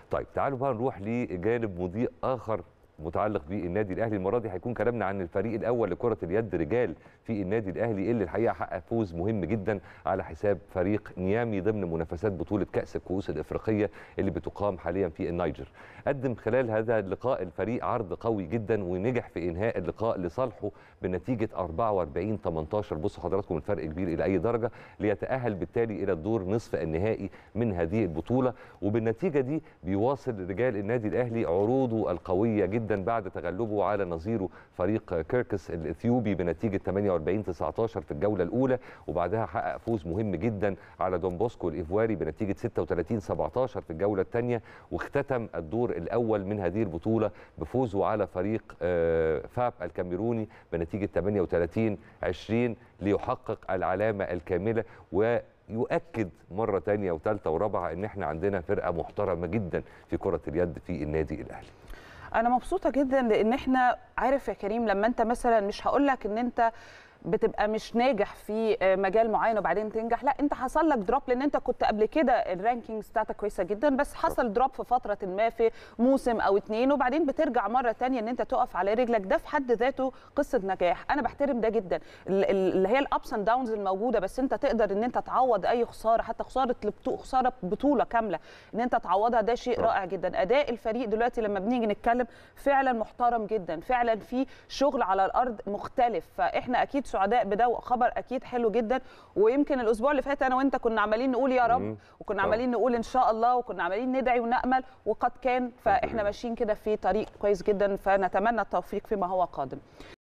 طيب تعالوا بقى نروح لجانب مضيء اخر متعلق بالنادي الاهلي. المره دي هيكون كلامنا عن الفريق الاول لكره اليد رجال في النادي الاهلي، اللي الحقيقه حقق فوز مهم جدا على حساب فريق نيامي ضمن منافسات بطوله كاس الكؤوس الافريقيه اللي بتقام حاليا في النيجر. قدم خلال هذا اللقاء الفريق عرض قوي جدا ونجح في انهاء اللقاء لصالحه بنتيجه 44-18. بصوا حضراتكم الفرق كبير الى اي درجه، ليتاهل بالتالي الى الدور نصف النهائي من هذه البطوله. وبالنتيجه دي بيواصل رجال النادي الاهلي عروضه القويه جدا بعد تغلبه على نظيره فريق كيركس الاثيوبي بنتيجه 48-19 في الجوله الاولى، وبعدها حقق فوز مهم جدا على دون بوسكو الايفواري بنتيجه 36-17 في الجوله الثانيه، واختتم الدور الاول من هذه البطوله بفوزه على فريق فاب الكاميروني بنتيجه 38-20 ليحقق العلامه الكامله ويؤكد مره ثانيه وثالثه ورابعه ان احنا عندنا فرقه محترمه جدا في كره اليد في النادي الاهلي. انا مبسوطه جدا لان احنا عارف يا كريم، لما انت مثلا مش هقول لك ان انت بتبقى مش ناجح في مجال معين وبعدين تنجح، لا انت حصل لك دروب لان انت كنت قبل كده الرانكينجز بتاعتك كويسه جدا، بس حصل دروب في فتره ما في موسم او اتنين وبعدين بترجع مره ثانيه ان انت تقف على رجلك. ده في حد ذاته قصه نجاح، انا بحترم ده جدا، اللي هي الابس اند داونز الموجوده، بس انت تقدر ان انت تعوض اي خساره، حتى خساره بطوله كامله ان انت تعوضها، ده شيء رائع جدا. اداء الفريق دلوقتي لما بنيجي نتكلم فعلا محترم جدا، فعلا في شغل على الارض مختلف، فاحنا اكيد سعداء بده، خبر اكيد حلو جدا. ويمكن الاسبوع اللي فات انا وانت كنا عمالين نقول يا رب، وكنا عمالين نقول ان شاء الله، وكنا عمالين ندعي ونامل، وقد كان، فاحنا ماشيين كده في طريق كويس جدا، فنتمنى التوفيق فيما هو قادم.